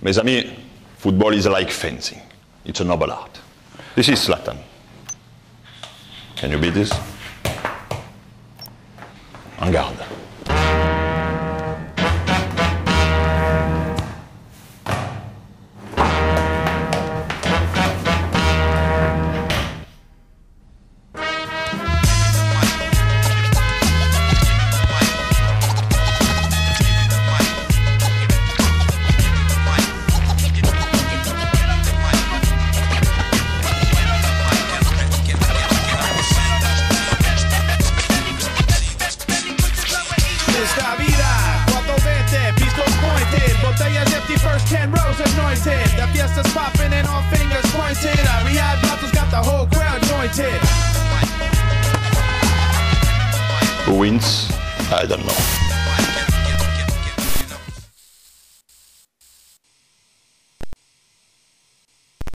Mes amis, football is like fencing. It's a noble art. This is Zlatan. Can you beat this? En garde. Esta vida, 420, pistols pointed, botellas empty, first 10 rows anointed. The fiesta's popping and all fingers pointed. Our Riyadh bottles got the whole crowd jointed. Who wins? I don't know.